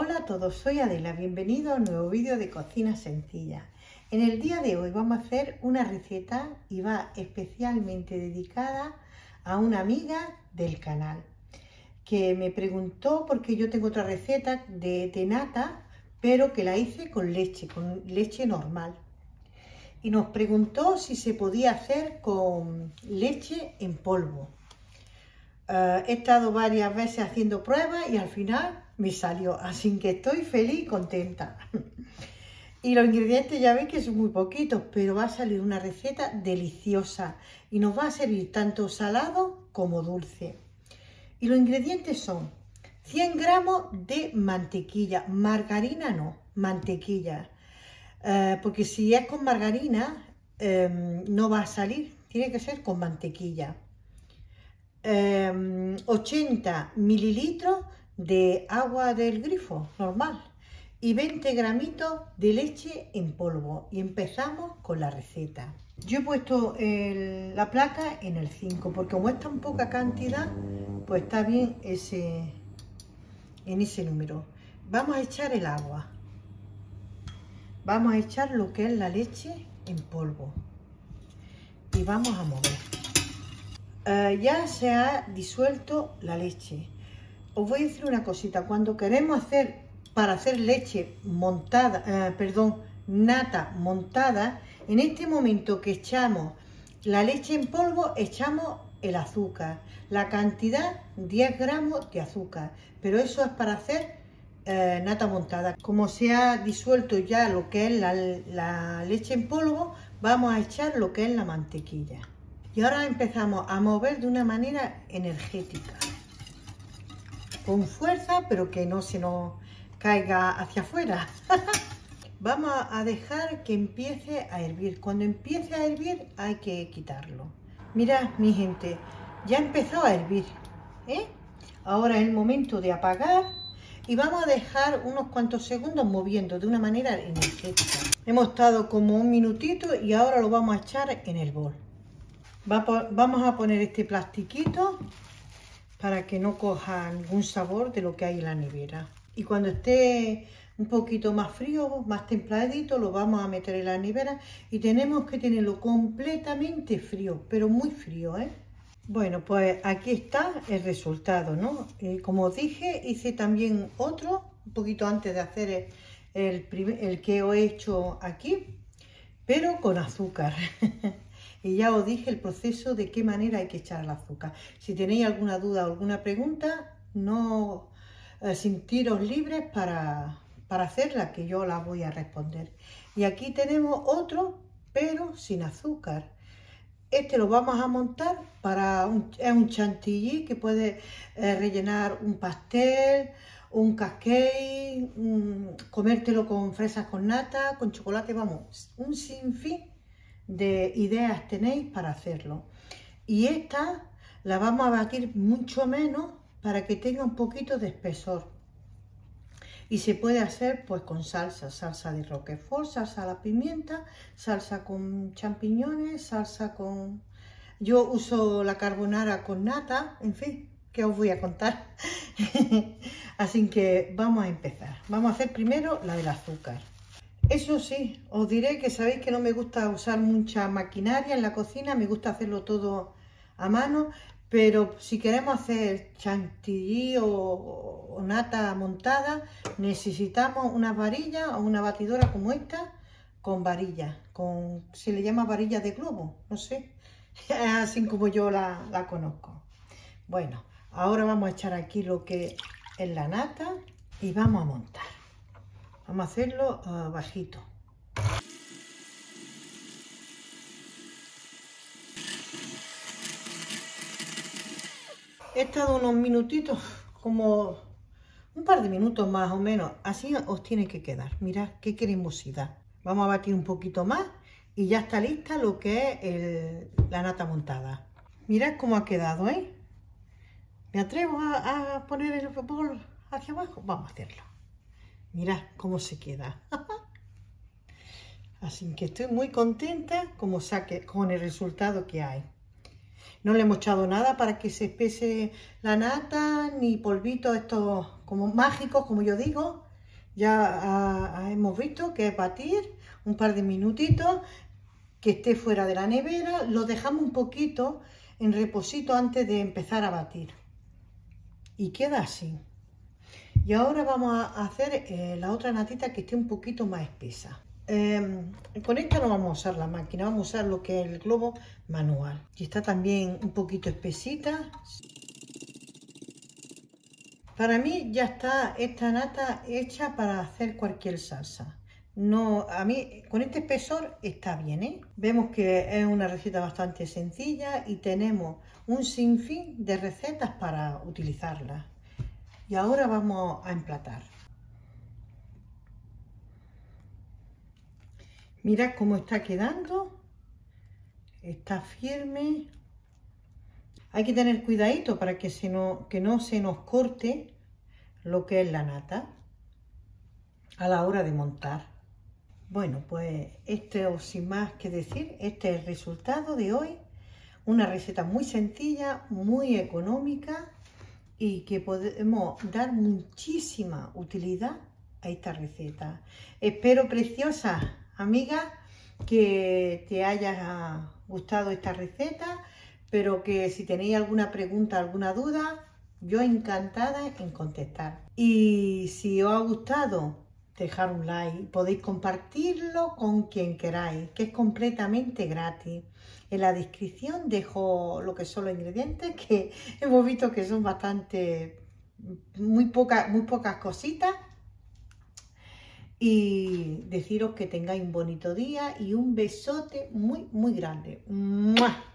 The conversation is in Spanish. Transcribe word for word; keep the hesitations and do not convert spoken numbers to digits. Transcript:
Hola a todos, soy Adela, bienvenidos a un nuevo vídeo de cocina sencilla. En el día de hoy vamos a hacer una receta y va especialmente dedicada a una amiga del canal que me preguntó porque yo tengo otra receta de, de nata, pero que la hice con leche, con leche normal. Y nos preguntó si se podía hacer con leche en polvo. Uh, he estado varias veces haciendo pruebas y al final me salió, así que estoy feliz y contenta. Y los ingredientes ya veis que son muy poquitos, pero va a salir una receta deliciosa y nos va a servir tanto salado como dulce. Y los ingredientes son cien gramos de mantequilla, margarina no, mantequilla, uh, porque si es con margarina um, no va a salir, tiene que ser con mantequilla. Eh, ochenta mililitros de agua del grifo normal y veinte gramitos de leche en polvo. Y empezamos con la receta. Yo he puesto el, la placa en el cinco porque como es tan poca cantidad, pues está bien ese, en ese número. Vamos a echar el agua, vamos a echar lo que es la leche en polvo y vamos a mover. Uh, ya se ha disuelto la leche. Os voy a decir una cosita, cuando queremos hacer, para hacer leche montada, uh, perdón, nata montada, en este momento que echamos la leche en polvo, echamos el azúcar, la cantidad diez gramos de azúcar, pero eso es para hacer uh, nata montada. Como se ha disuelto ya lo que es la, la leche en polvo, vamos a echar lo que es la mantequilla. Y ahora empezamos a mover de una manera energética, con fuerza, pero que no se nos caiga hacia afuera. Vamos a dejar que empiece a hervir. Cuando empiece a hervir hay que quitarlo. Mirad, mi gente, ya ha empezado a hervir, ¿eh? Ahora es el momento de apagar y vamos a dejar unos cuantos segundos moviendo de una manera energética. Hemos estado como un minutito y ahora lo vamos a echar en el bol. Va por, vamos a poner este plastiquito para que no coja ningún sabor de lo que hay en la nevera. Y cuando esté un poquito más frío, más templadito, lo vamos a meter en la nevera y tenemos que tenerlo completamente frío, pero muy frío, ¿eh? Bueno, pues aquí está el resultado, ¿no? Eh, como os dije, hice también otro, un poquito antes de hacer el, el, primer, el que os he hecho aquí, pero con azúcar. Y ya os dije el proceso de qué manera hay que echar el azúcar. Si tenéis alguna duda o alguna pregunta, no eh, sentiros libres para, para hacerla, que yo la voy a responder. Y aquí tenemos otro, pero sin azúcar. Este lo vamos a montar para un, es un chantilly que puede eh, rellenar un pastel, un cupcake, un, comértelo con fresas con nata, con chocolate, vamos, un sinfín de ideas tenéis para hacerlo. Y esta la vamos a batir mucho menos para que tenga un poquito de espesor. Y se puede hacer pues con salsa, salsa de roquefort, salsa a la pimienta, salsa con champiñones, salsa con... Yo uso la carbonara con nata, en fin, que os voy a contar. Así que vamos a empezar. Vamos a hacer primero la del azúcar. Eso sí, os diré que sabéis que no me gusta usar mucha maquinaria en la cocina, me gusta hacerlo todo a mano, pero si queremos hacer chantilly o, o nata montada, necesitamos una varilla o una batidora como esta, con varilla, con, se le llama varilla de globo, no sé, así como yo la, la conozco. Bueno, ahora vamos a echar aquí lo que es la nata y vamos a montar. Vamos a hacerlo uh, bajito. He estado unos minutitos, como un par de minutos más o menos. Así os tiene que quedar. Mirad qué cremosidad. Vamos a batir un poquito más y ya está lista lo que es el, la nata montada. Mirad cómo ha quedado, ¿eh? ¿Me atrevo a, a poner el bol hacia abajo? Vamos a hacerlo. Mirad cómo se queda. Así que estoy muy contenta como saque, con el resultado que hay. No le hemos echado nada para que se espese la nata, ni polvitos estos como mágicos, como yo digo. Ya ah, ah, hemos visto que es batir un par de minutitos, que esté fuera de la nevera, lo dejamos un poquito en reposito antes de empezar a batir. Y queda así. Y ahora vamos a hacer eh, la otra natita que esté un poquito más espesa. Eh, con esta no vamos a usar la máquina, vamos a usar lo que es el globo manual. Y está también un poquito espesita. Para mí ya está esta nata hecha para hacer cualquier salsa. No, a mí con este espesor está bien, ¿eh? Vemos que es una receta bastante sencilla y tenemos un sinfín de recetas para utilizarla. Y ahora vamos a emplatar. Mirad cómo está quedando. Está firme. Hay que tener cuidadito para que, se no, que no se nos corte lo que es la nata a la hora de montar. Bueno, pues esto sin más que decir, este es el resultado de hoy. Una receta muy sencilla, muy económica y que podemos dar muchísima utilidad a esta receta. Espero, preciosa amiga, que te haya gustado esta receta, pero que si tenéis alguna pregunta, alguna duda, yo encantada en contestar. Y si os ha gustado, dejar un like, podéis compartirlo con quien queráis, que es completamente gratis. En la descripción dejo lo que son los ingredientes, que hemos visto que son bastante, muy pocas, muy pocas cositas. Y deciros que tengáis un bonito día y un besote muy, muy grande. ¡Mua!